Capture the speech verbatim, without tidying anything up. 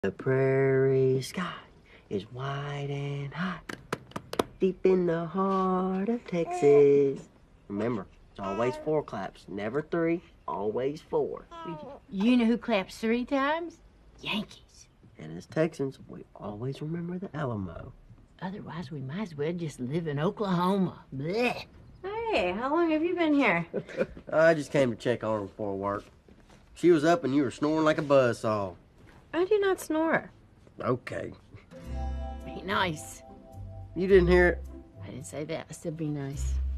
The prairie sky is wide and hot, deep in the heart of Texas. Remember, it's always four claps, never three, always four. You know who claps three times? Yankees. And as Texans, we always remember the Alamo. Otherwise, we might as well just live in Oklahoma. Blech. Hey, how long have you been here? I just came to check on her before work. She was up and you were snoring like a buzzsaw. I do not snore. Okay. Be nice. You didn't hear it? I didn't say that. I said be nice.